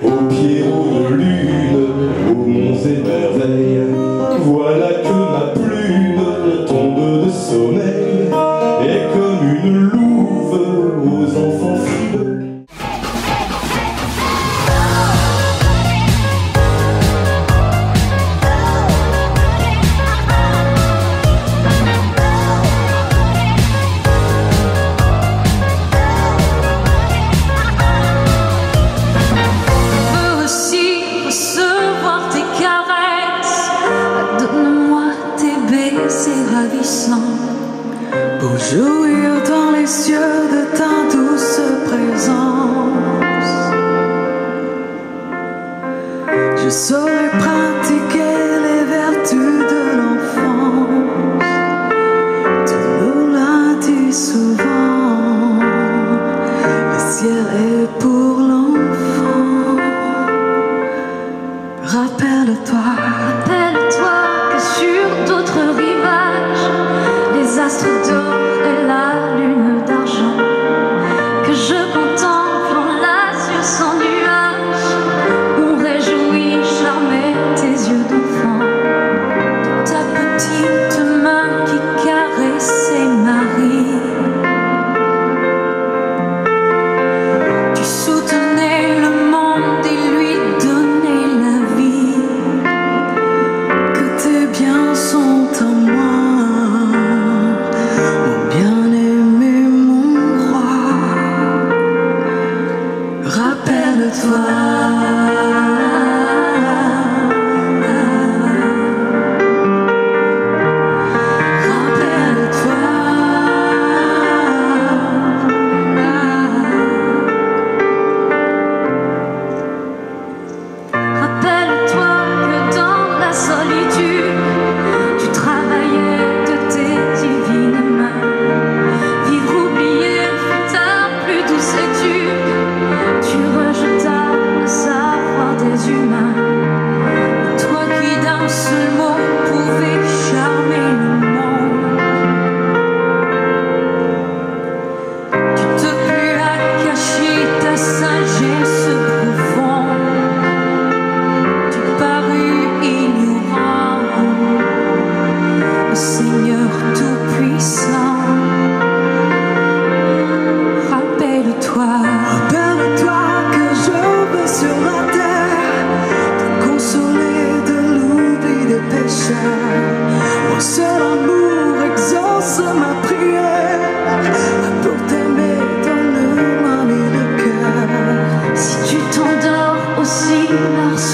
Au pied de lune, aux monts et merveilles, voilà que ma plume tombe de sommeil, et comme une louve aux enfants frileux. C'est ravissant pour jouir dans les cieux de ta douce présence. Je saurais pratiquer les vertus de l'enfance. Tu nous l'as dit souvent, le ciel est pour l'enfant. Rappelle-toi que sur d'autres rivages, les astres d'or et la lune d'argent, que je contemple en l'azur sans nuage, on réjouit charmer tes yeux d'enfant, de ta petite main qui caressait Marie. Tu soutenais le monde et lui donnais la vie. Que tes biens sont en moi. Mon seul amour exauce ma prière. Pour t'aimer, donne-moi le cœur. Si tu t'endors aussi,